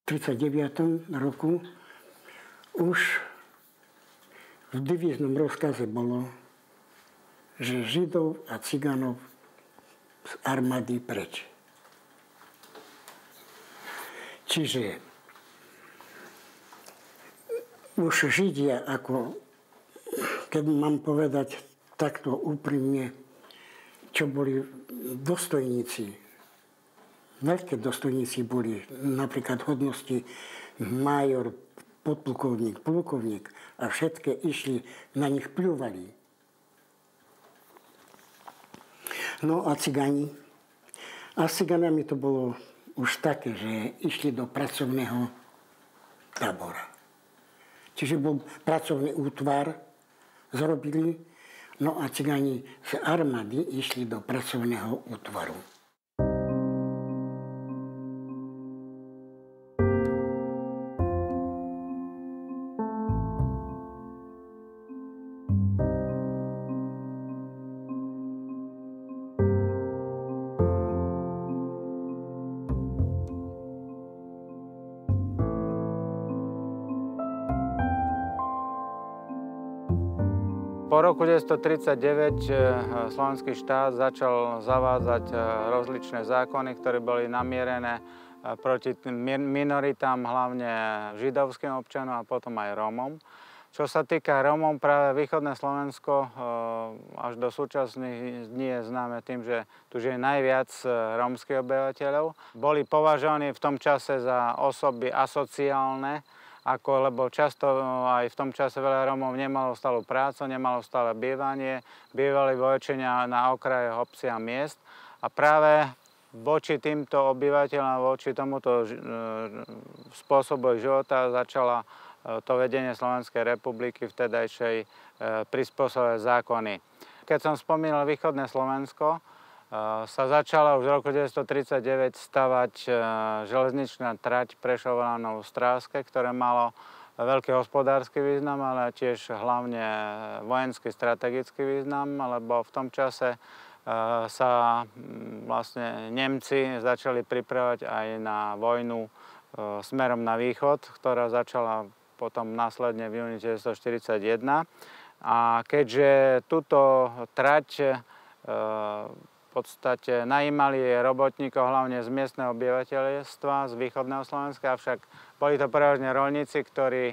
1939 roku už v divíznom rozkaze bolo, že Židov a Cigánov z armády preč. Čiže už Židia, ako, keď mám povedať takto úprimne, čo boli dôstojníci, veľké dôstojníci boli, napríklad hodnosti major, podplukovník, plukovník a všetky išli, na nich pľúvali. No a cigáni? A s cigánami to bolo už také, že išli do pracovného tábora. Čiže bol pracovný útvar, zrobili, no a cigáni z armády išli do pracovného útvaru. Po roku 1939 slovenský štát začal zavádzať rozličné zákony, ktoré boli namierené proti minoritám, hlavne židovským občanom a potom aj Rómom. Čo sa týka Rómov, práve východné Slovensko až do súčasných dní je známe tým, že tu žije najviac rómskych obyvateľov. Boli považovaní v tom čase za osoby asociálne, lebo často aj v tom čase veľa Rómov nemalo stálu prácu, nemalo stále bývanie, bývali väčšine na okraje obcí a miest. A práve voči týmto obyvateľom, voči tomuto spôsobu života začala to vedenie Slovenskej republiky vtedajšej prispôsobovať zákony. Keď som spomínal východné Slovensko, sa začala už v roku 1939 stavať železničná trať Prešov-Lanov-Stráske, ktoré malo veľký hospodársky význam, ale tiež hlavne vojenský strategický význam, lebo v tom čase sa vlastne Nemci začali pripravať aj na vojnu smerom na východ, ktorá začala potom následne v júni 1941. A keďže túto trať v podstate najímali robotníkov hlavne z miestneho obyvateľstva, z východného Slovenska, avšak boli to prevažne roľníci, ktorí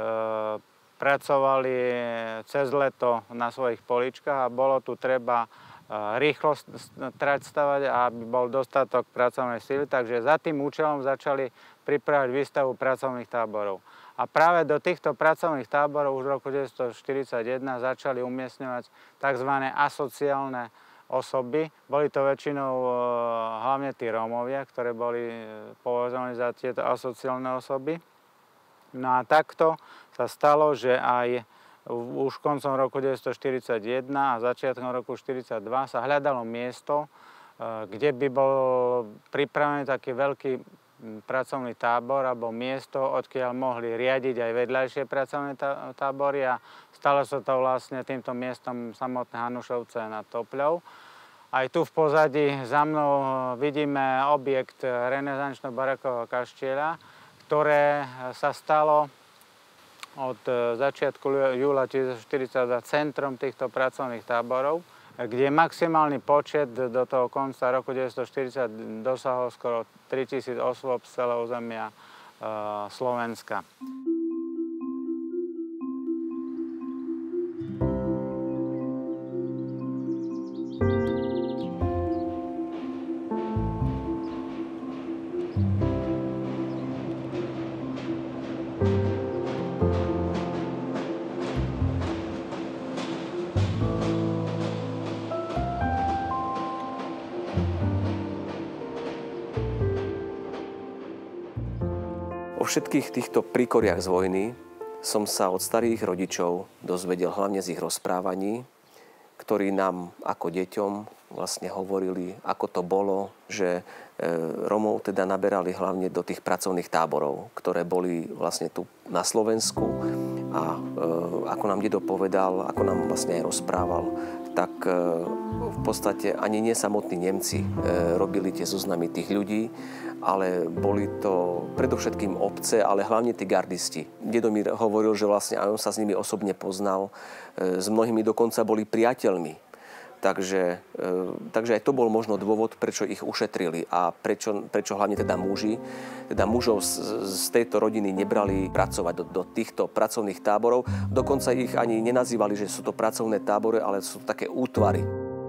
pracovali cez leto na svojich poličkách a bolo tu treba rýchlo trať stavať, aby bol dostatok pracovnej síly, takže za tým účelom začali pripravať výstavu pracovných táborov. A práve do týchto pracovných táborov už v roku 1941 začali umiestňovať tzv. Asociálne osoby. Boli to väčšinou hlavne tí Rómovia, ktoré boli považovaní za tieto asociálne osoby. No a takto sa stalo, že aj už koncom roku 1941 a začiatkom roku 1942 sa hľadalo miesto, kde by bol pripravený taký veľký pracovný tábor alebo miesto, odkiaľ mohli riadiť aj vedľajšie pracovné tábory a stalo sa to vlastne týmto miestom samotné Hanušovce nad Topľou. Aj tu v pozadí za mnou vidíme objekt renesančného barakového kaštieľa, ktoré sa stalo od začiatku júla 1942 centrom týchto pracovných táborov, kde maximálny počet do toho konca roku 1940 dosahol skoro 3000 osôb z celého územia Slovenska. O všetkých týchto príkoriach z vojny som sa od starých rodičov dozvedel hlavne z ich rozprávaní, ktorí nám ako deťom vlastne hovorili, ako to bolo, že Rómov teda naberali hlavne do tých pracovných táborov, ktoré boli vlastne tu na Slovensku. A ako nám dedo povedal, ako nám vlastne aj rozprával, tak v podstate ani nie samotní Nemci robili tie zoznamy tých ľudí, ale boli to predovšetkým obce, ale hlavne tí gardisti. Dedomír hovoril, že vlastne aj on sa s nimi osobne poznal, s mnohými dokonca boli priateľmi. Takže aj to bol možno dôvod, prečo ich ušetrili a prečo hlavne teda mužov z tejto rodiny nebrali pracovať do týchto pracovných táborov. Dokonca ich ani nenazývali, že sú to pracovné tábory, ale sú to také útvary.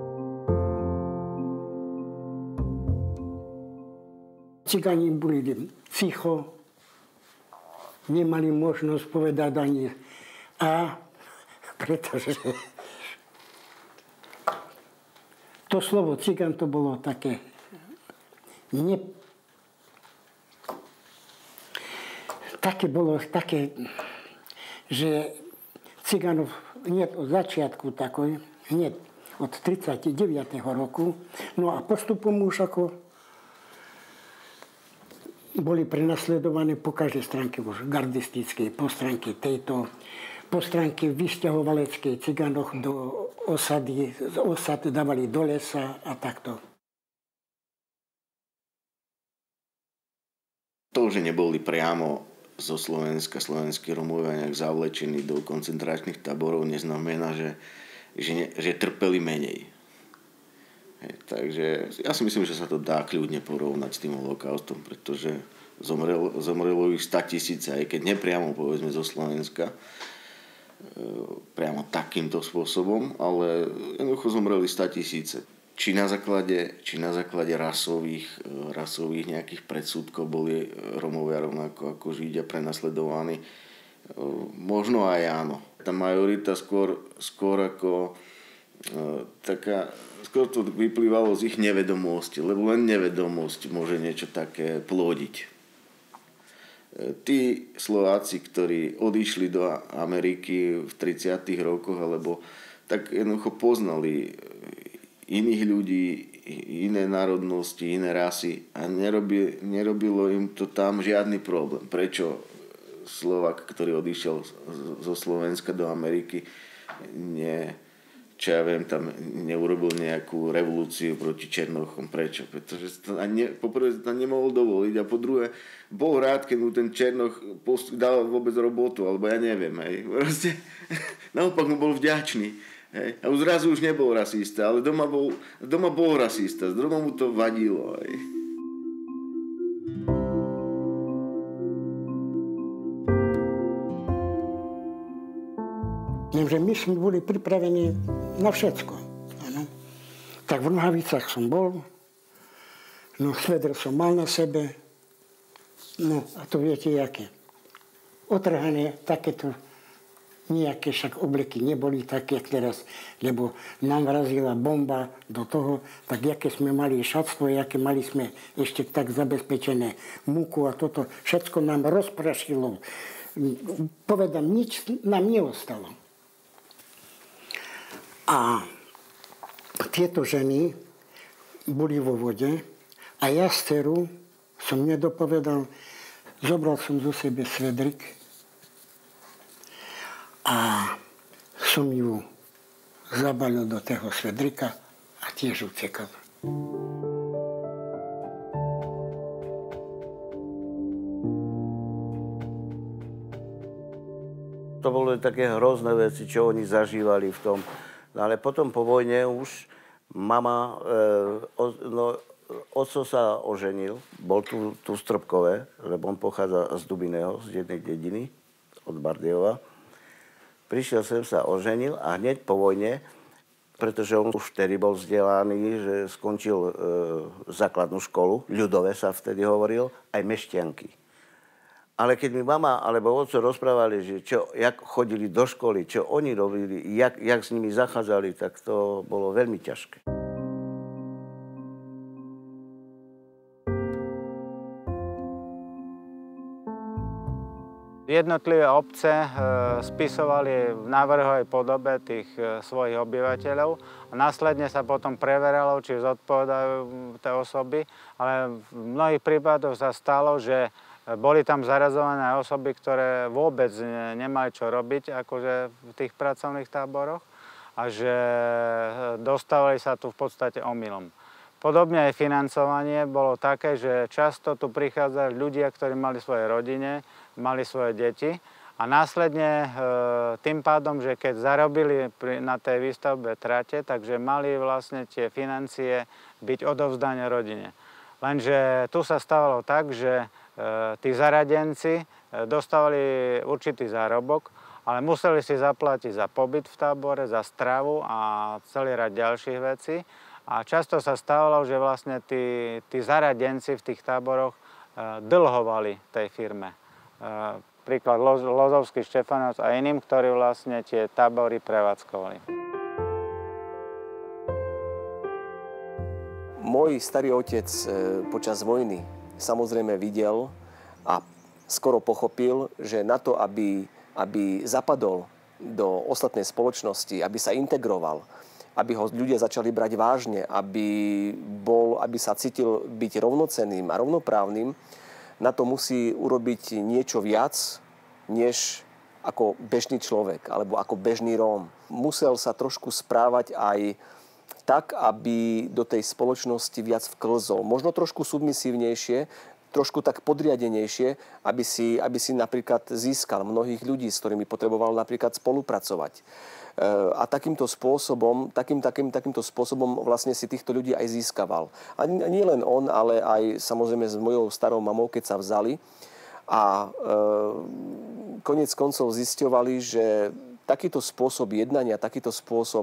Cigáni boli ticho, nemali možnosť povedať ani a, pretože to slovo cigán to bolo také také, že cigánov hneď od začiatku takoj, hneď od 39. roku, no a postupom už ako boli prenasledované po každej stránke už gardistickej, po stránke tejto, po stránke vysťahovaleckej, cigánoch do osady, z osad dávali do lesa a takto. To, že neboli priamo zo Slovenska, slovenskí Romovia nejak zavlečení do koncentračných táborov, neznamená, že trpeli menej. Takže ja si myslím, že sa to dá kľudne porovnať s tým holokaustom, pretože zomrelo ich 100 000, aj keď nepriamo, povedzme, zo Slovenska, priamo takýmto spôsobom, ale jednoducho zomreli 100 000. Či na základe rasových nejakých predsudkov boli Romovia rovnako ako Židia prenasledovaní, možno aj áno. Tá majorita skôr ako taká, skôr to vyplývalo z ich nevedomosti, lebo len nevedomosť môže niečo také plodiť. Tí Slováci, ktorí odišli do Ameriky v 30. rokoch, alebo tak jednoducho poznali iných ľudí, iné národnosti, iné rasy a nerobilo im to tam žiadny problém. Prečo Slovák, ktorý odišiel zo Slovenska do Ameriky, čo ja viem, tam neurobil nejakú revolúciu proti Černochom. Prečo? Pretože poprvé tam nemohol dovoliť a po druhé bol rád, keď mu ten Černoch dal vôbec robotu, alebo ja neviem. Proste, naopak mu bol vďačný. Hej. A zrazu už nebol rasista, ale doma bol rasista. Doma mu to vadilo. Hej. Že my sme boli pripravení na všetko. Ano. Tak v nohavicách som bol, no svedr som mal na sebe, no a to viete jaké. Otrhané takéto nejaké však obleky neboli také, jak teraz, lebo nám vrazila bomba do toho, tak jaké sme mali šatstvo, jaké mali sme ešte tak zabezpečené múku a toto, všetko nám rozprašilo. Povedám, nič nám neostalo. A tieto ženy boli vo vode a ja z Teru som nedopovedal, zobral som zo sebe svedrik a som ju zabalil do toho svedrika a tiež utekal. To boli také hrozné veci, čo oni zažívali v tom. No ale potom po vojne už mama, otco sa oženil, bol tu v Stropkove, lebo on pochádza z Dubiného, z jednej dediny, od Bardejova. Prišiel sem, sa oženil a hneď po vojne, pretože on už vtedy bol vzdelaný, že skončil základnú školu, ľudové sa vtedy hovoril, aj mešťanky. Ale keď mi mama alebo otco rozprávali, že jak chodili do školy, čo oni robili, jak s nimi zachádzali, tak to bolo veľmi ťažké. Jednotlivé obce spisovali v návrhovej podobe tých svojich obyvateľov a následne sa potom preveralo, či zodpovedajú tie osoby, ale v mnohých prípadoch sa stalo, že boli tam zarazované osoby, ktoré vôbec nemali čo robiť akože v tých pracovných táboroch a že dostávali sa tu v podstate omylom. Podobne aj financovanie bolo také, že často tu prichádzali ľudia, ktorí mali svoje rodine, mali svoje deti a následne tým pádom, že keď zarobili na tej výstavbe trate, takže mali vlastne tie financie byť odovzdané rodine. Lenže tu sa stávalo tak, že tí zaradenci dostávali určitý zárobok, ale museli si zaplatiť za pobyt v tábore, za stravu a celý rad ďalších vecí. A často sa stávalo, že vlastne tí zaradenci v tých táboroch dlhovali tej firme. Príklad Lozovský Štefanovec a iným, ktorí vlastne tie tábory prevádzkovali. Môj starý otec počas vojny samozrejme videl a skoro pochopil, že na to, aby zapadol do ostatnej spoločnosti, aby sa integroval, aby ho ľudia začali brať vážne, aby sa cítil byť rovnocenným a rovnoprávnym, na to musí urobiť niečo viac, než ako bežný človek alebo ako bežný Róm. Musel sa trošku správať aj tak, aby do tej spoločnosti viac vklzol. Možno trošku submisívnejšie, trošku tak podriadenejšie, aby si napríklad získal mnohých ľudí, s ktorými potreboval napríklad spolupracovať. A takýmto spôsobom vlastne si týchto ľudí aj získaval. A nie len on, ale aj samozrejme s mojou starou mamou, keď sa vzali. A koniec koncov zisťovali, že takýto spôsob jednania, takýto spôsob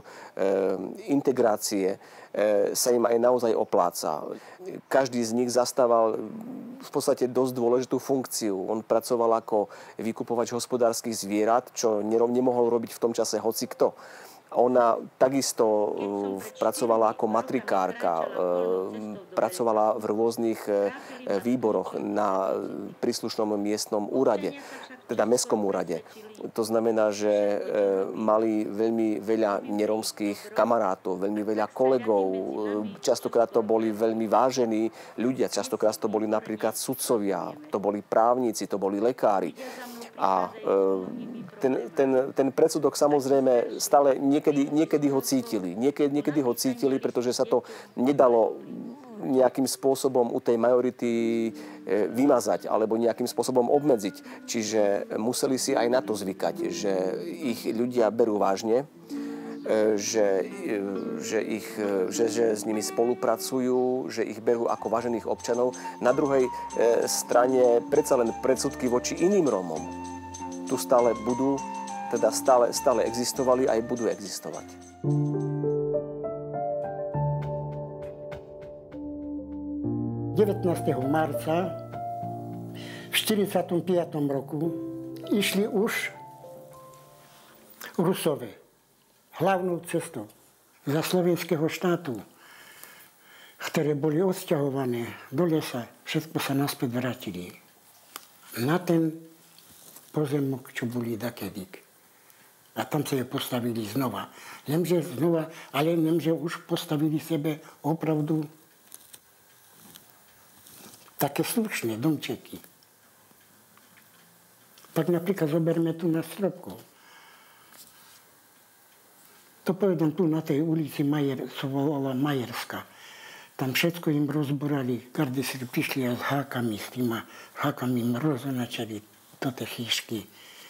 integrácie sa im aj naozaj opláca. Každý z nich zastával v podstate dosť dôležitú funkciu. On pracoval ako vykupovač hospodárskych zvierat, čo nemohol robiť v tom čase hocikto. Ona takisto pracovala ako matrikárka, pracovala v rôznych výboroch na príslušnom miestnom úrade, teda mestskom úrade. To znamená, že mali veľmi veľa neromských kamarátov, veľmi veľa kolegov. Častokrát to boli veľmi vážení ľudia, častokrát to boli napríklad sudcovia, to boli právnici, to boli lekári. A ten predsudok samozrejme stále niekedy ho cítili. Niekedy ho cítili, pretože sa to nedalo nejakým spôsobom u tej majority vymazať alebo nejakým spôsobom obmedziť. Čiže museli si aj na to zvykať, že ich ľudia berú vážne, že s nimi spolupracujú, že ich berú ako vážených občanov. Na druhej strane predsa len predsudky voči iným Rómom tu stále budú, teda stále existovali a aj budú existovať. Marca v 45. roku išli už Rusové hlavnou cestou za slovenského štátu, ktoré boli odsťahované do lesa, všetko sa naspäť vrátili na ten pozemok, čo boli dakedyk. A tam sa je postavili znova. Nemže už postavili sebe opravdu také slušné domčeky. Tak napríklad zoberme tu na Stropkov. To povedom tu na tej ulici sa volala Majerská. Tam všetko im rozborali. Gardesíri prišli aj s hákami, s tými hákami im rozonačali toto chýšky.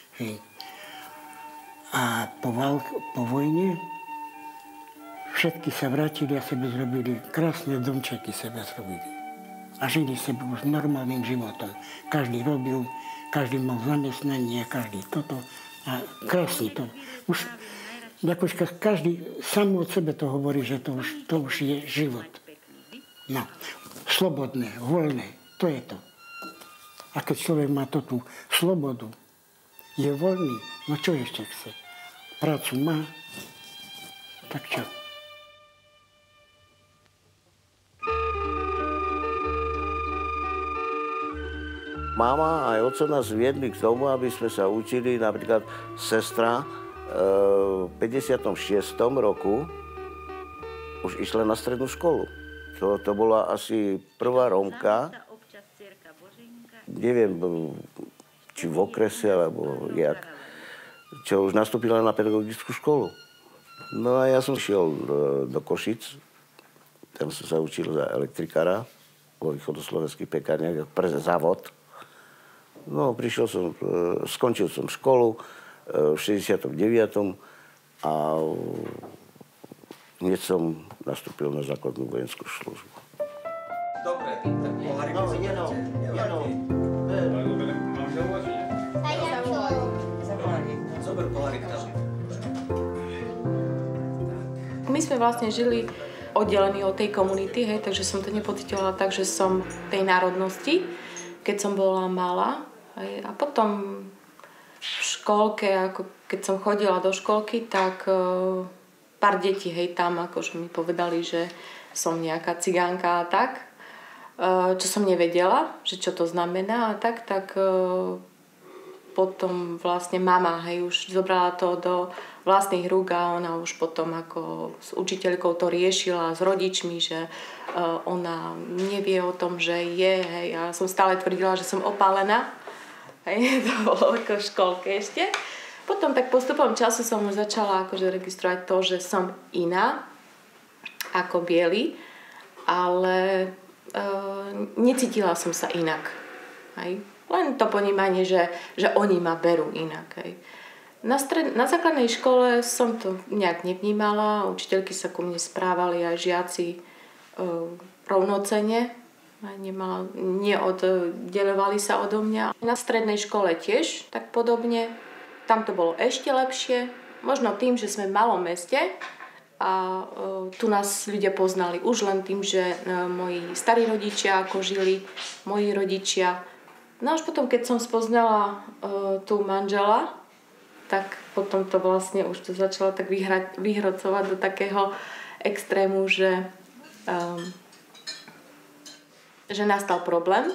A po vojne všetky sa vrátili a sebe zrobili krásne domčeky sebe zrobili. A žili sebe už normálnym životom. Každý robil, každý mal zamestnanie, každý toto. A krásne to. Už každý sám od sebe to hovorí, že to už je život. No, slobodné, voľné, to je to. A keď človek má tú slobodu, je voľný, no čo ešte chce? Prácu má, tak čo? Mama aj otco nás viedli k tomu, aby sme sa učili, napríklad sestra v 56. roku už išla na strednú školu. To bola asi prvá Rómka, neviem, či v okrese, alebo jak, čo už nastúpila na pedagogickú školu. No a ja som šiel do Košic Tam som sa učil za elektrikára vo východoslovenských pekárniach pre závod. No, skončil som školu v 69. a hneď som nastúpil na základnú vojenskú službu. Dobre, tak pohárik Zober pohárik tam. My sme vlastne žili oddelení od tej komunity, hej, takže som to nepocítila tak, že som tej národnosti, keď som bola malá. Hej. A potom v škôlke, ako keď som chodila do škôlky, tak pár detí, hej, tam akože mi povedali, že som nejaká cigánka a tak. Čo som nevedela, že čo to znamená a tak potom vlastne mama, hej, už zobrala to do vlastných rúk a ona už potom ako s učiteľkou to riešila s rodičmi, že ona nevie o tom, že je, hej, ja som stále tvrdila, že som opálená, hej, to bolo ako v škôlke ešte. Potom tak postupom času som už začala akože registrovať to, že som iná ako bieli, ale necítila som sa inak, hej. Len to ponímanie, že oni ma berú inak. Hej. Na základnej škole som to nejak nevnímala, učiteľky sa ku mne správali aj žiaci rovnocenne, neoddeľovali sa odo mňa. Na strednej škole tiež tak podobne, tam to bolo ešte lepšie, možno tým, že sme v malom meste a tu nás ľudia poznali už len tým, že moji starí rodičia ako žili, moji rodičia. No až potom, keď som spoznala tú manžela, tak potom to vlastne už to začalo tak vyhrocovať do takého extrému, že nastal problém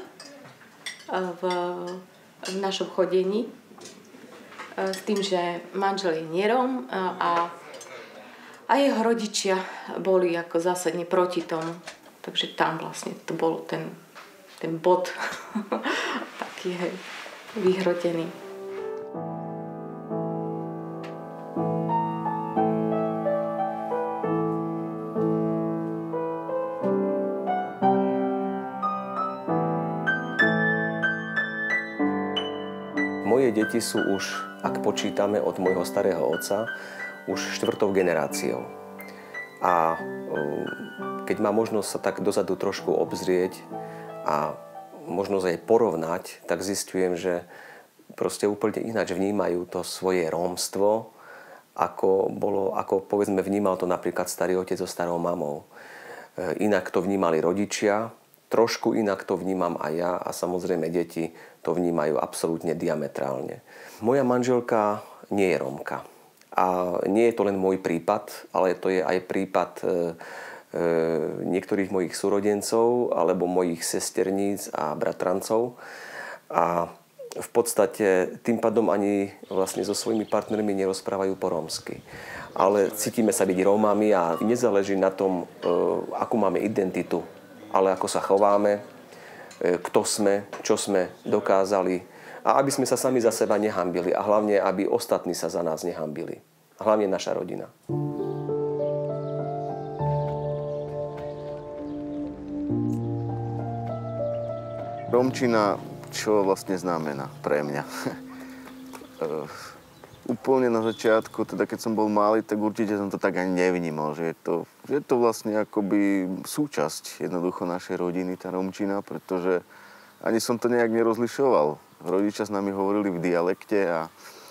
v našom chodení s tým, že manžel je Nieróm a jeho rodičia boli ako zásadne proti tomu. Takže tam vlastne to bol ten bod taký vyhrotený. Moje deti sú už, ak počítame od môjho starého otca, už 4. generáciou. A keď má možnosť sa tak dozadu trošku obzrieť a možnosť aj porovnať, tak zistujem, že proste úplne ináč vnímajú to svoje rómstvo, ako povedzme vnímal to napríklad starý otec so starou mamou. Inak to vnímali rodičia, trošku inak to vnímam aj ja a samozrejme deti to vnímajú absolútne diametrálne. Moja manželka nie je Rómka. A nie je to len môj prípad, ale to je aj prípad niektorých mojich súrodencov alebo mojich sesterníc a bratrancov. A v podstate tým pádom ani vlastne so svojimi partnermi nerozprávajú po rómsky. Ale cítime sa byť Rómami a nezáleží na tom, akú máme identitu, ale ako sa chováme, kto sme, čo sme dokázali a aby sme sa sami za seba nehambili a hlavne, aby ostatní sa za nás nehambili. Hlavne naša rodina. Rómčina, čo vlastne znamená pre mňa? Úplne na začiatku, teda keď som bol malý, tak určite som to tak ani nevnímal, že je to vlastne akoby súčasť jednoducho našej rodiny, tá rómčina, pretože ani som to nejak nerozlišoval. Rodičia s nami hovorili v dialekte a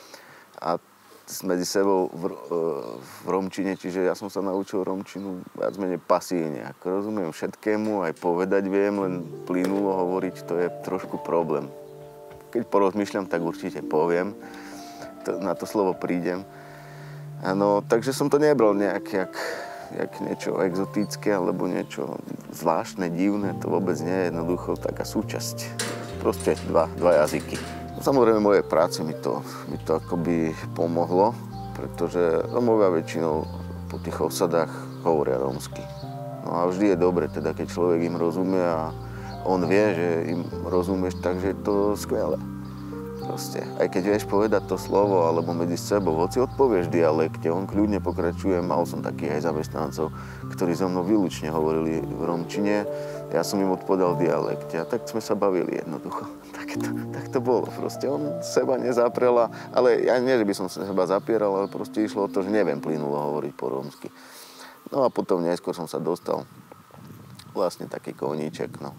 medzi sebou v rómčine, čiže ja som sa naučil rómčinu viac menej pasívne. Ako rozumiem všetkému, aj povedať viem, len plynulo hovoriť, to je trošku problém. Keď porozmýšľam, tak určite poviem. Na to slovo prídem. No, takže som to nebral nejak jak niečo exotické alebo niečo zvláštne, divné. To vôbec nie je jednoducho taká súčasť. Proste dva jazyky. Samozrejme, moje práce mi to akoby pomohlo, pretože Rómovia väčšinou po tých osadách hovoria rómsky. No a vždy je dobre, teda keď človek im rozumie a on vie, že im rozumieš, takže je to skvelé. Proste. Aj keď vieš povedať to slovo, alebo medzi sebou, hoci odpovieš v dialekte, on kľudne pokračuje. Mal som takých aj zamestnancov, ktorí so mnou výlučne hovorili v romčine. Ja som im odpovedal v dialekte a tak sme sa bavili jednoducho. Tak to bolo proste. On seba nezaprela, ale ja nie, že by som seba zapieral, ale proste išlo o to, že neviem plynulo hovoriť po rómsky. No a potom neskôr som sa dostal vlastne taký koníček, no.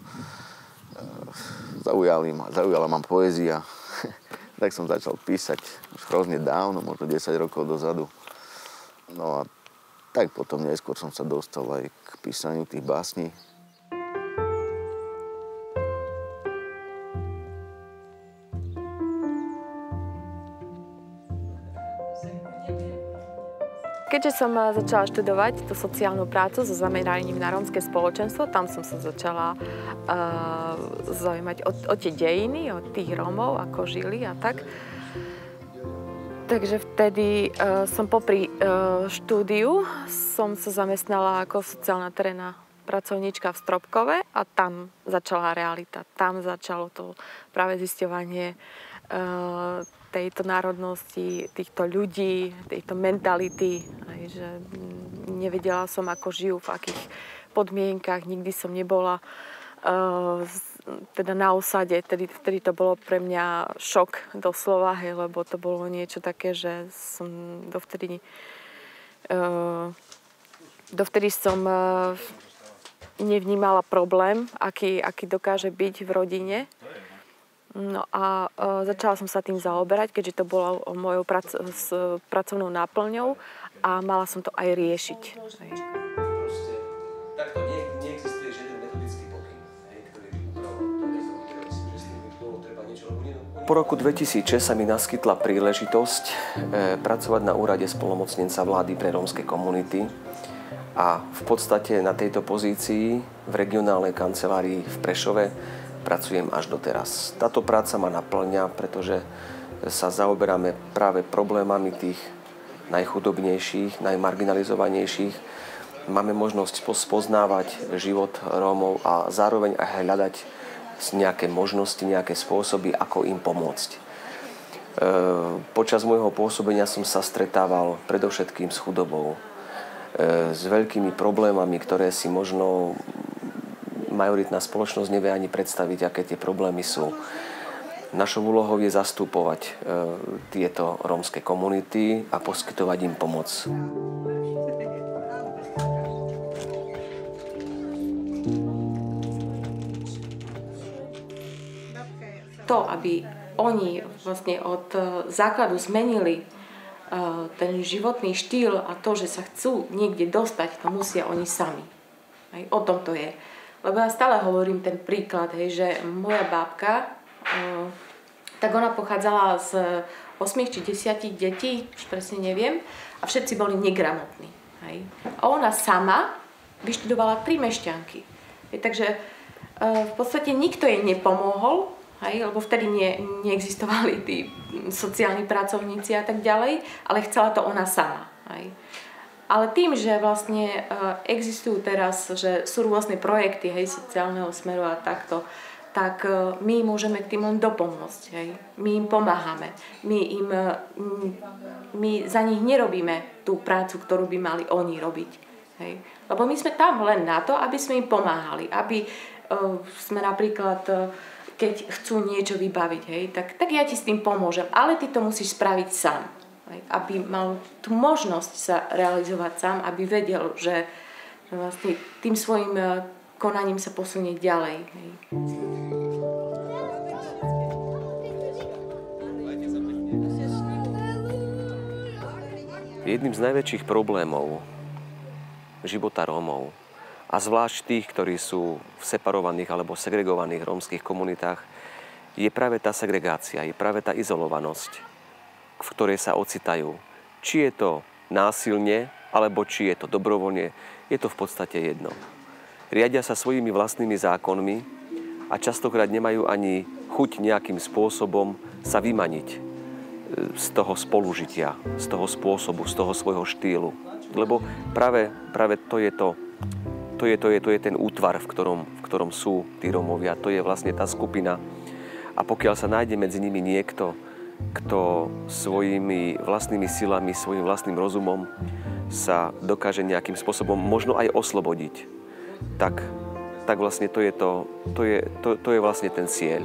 Zaujala ma poézia. Tak som začal písať už hrozne dávno, možno 10 rokov dozadu. No a tak potom neskôr som sa dostal aj k písaniu tých básní. Keďže som začala študovať tú sociálnu prácu so zameraním na rómske spoločenstvo, tam som sa začala zaujímať o tie dejiny, o tých Rómov, ako žili a tak. Takže vtedy som popri štúdiu som sa zamestnala ako sociálna terénna pracovníčka v Stropkove a tam začala realita. Tam začalo to práve zisťovanie tejto národnosti, týchto ľudí, tejto mentality. Aj, že nevedela som, ako žijú, v akých podmienkach. Nikdy som nebola teda na osade. Vtedy to bolo pre mňa šok doslova, lebo to bolo niečo také, že som dovtedy som nevnímala problém, aký dokáže byť v rodine. No a začala som sa tým zaoberať, keďže to bolo mojou pracovnou náplňou a mala som to aj riešiť. Takto neexistuje žiaden metodický pokyn, ktorý by upravoval. Po roku 2006 sa mi naskytla príležitosť pracovať na úrade splnomocnenca vlády pre rómske komunity a v podstate na tejto pozícii v regionálnej kancelárii v Prešove pracujem až doteraz. Táto práca ma naplňa, pretože sa zaoberáme práve problémami tých najchudobnejších, najmarginalizovanejších. Máme možnosť spoznávať život Rómov a zároveň aj hľadať nejaké možnosti, nejaké spôsoby, ako im pomôcť. Počas môjho pôsobenia som sa stretával predovšetkým s chudobou, s veľkými problémami, ktoré si možno majoritná spoločnosť nevie ani predstaviť, aké tie problémy sú. Našou úlohou je zastupovať tieto rómske komunity a poskytovať im pomoc. To, aby oni vlastne od základu zmenili ten životný štýl a to, že sa chcú niekde dostať, to musia oni sami. O tom to je. Lebo ja stále hovorím ten príklad, že moja bábka, tak ona pochádzala z 8 či 10 detí, už presne neviem, a všetci boli negramotní. A ona sama vyštudovala 3 mešťanky. Takže v podstate nikto jej nepomohol, lebo vtedy neexistovali tí sociálni pracovníci a tak ďalej, ale chcela to ona sama. Ale tým, že vlastne existujú teraz, že sú rôzne projekty sociálneho smeru a takto, tak my môžeme k tým len dopomôcť. My im pomáhame. My za nich nerobíme tú prácu, ktorú by mali oni robiť. Lebo my sme tam len na to, aby sme im pomáhali. Aby sme napríklad, keď chcú niečo vybaviť, tak ja ti s tým pomôžem. Ale ty to musíš spraviť sám. Aby mal tú možnosť sa realizovať sám, aby vedel, že vlastne tým svojim konaním sa posunie ďalej. Jedným z najväčších problémov života Rómov, a zvlášť tých, ktorí sú v separovaných alebo segregovaných rómskych komunitách, je práve tá segregácia, je práve tá izolovanosť, v ktorej sa ocitajú. Či je to násilne, alebo či je to dobrovoľne, je to v podstate jedno. Riadia sa svojimi vlastnými zákonmi a častokrát nemajú ani chuť nejakým spôsobom sa vymaniť z toho spolužitia, z toho spôsobu, z toho svojho štýlu. Lebo práve to je ten útvar, v ktorom sú tí Rómovia. To je vlastne tá skupina. A pokiaľ sa nájde medzi nimi niekto, kto svojimi vlastnými silami, svojim vlastným rozumom sa dokáže nejakým spôsobom možno aj oslobodiť, tak vlastne to je vlastne ten cieľ.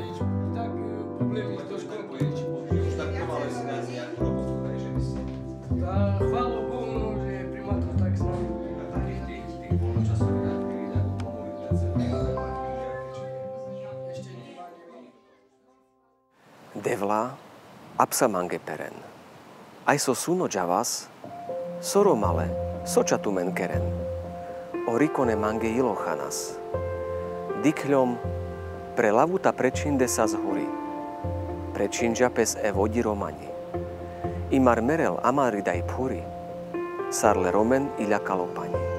Devla apsamangeperen. Ai so suno javas, soromale, sochatumen keren. Orikone mange ilochanas. Dikľom pre lavuta prečinde sa zhuri. Prečinža pes e vodi romani. Imar merel amaridai puri. Sarle romen iľa kalopani.